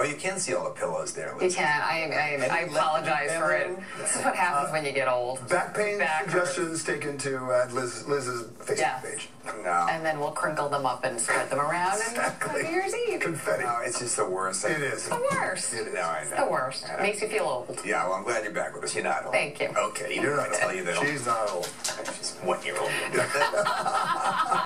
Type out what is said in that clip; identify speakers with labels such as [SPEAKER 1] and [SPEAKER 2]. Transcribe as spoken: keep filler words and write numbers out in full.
[SPEAKER 1] Oh, you can see all the pillows there.
[SPEAKER 2] You can. I, I, I apologize for it. This is what happens uh, when you get old.
[SPEAKER 3] Back pain Back suggestions
[SPEAKER 2] hurts.
[SPEAKER 3] taken to uh, Liz, Liz's Facebook
[SPEAKER 2] yes.
[SPEAKER 3] page.
[SPEAKER 1] No.
[SPEAKER 2] And then we'll crinkle them up and spread them around
[SPEAKER 3] exactly.
[SPEAKER 2] on New Year's Eve.
[SPEAKER 3] Confetti.
[SPEAKER 1] No, it's just the worst.
[SPEAKER 3] It is.
[SPEAKER 2] It's the worst.
[SPEAKER 1] It is. No, I know.
[SPEAKER 2] It's the worst. It makes you feel old.
[SPEAKER 1] Yeah, well, I'm glad you're back with us. You're not old.
[SPEAKER 2] Thank you.
[SPEAKER 1] Okay.
[SPEAKER 3] You're
[SPEAKER 1] not
[SPEAKER 3] not
[SPEAKER 1] tell you that.
[SPEAKER 3] She's not old.
[SPEAKER 1] She's one year old.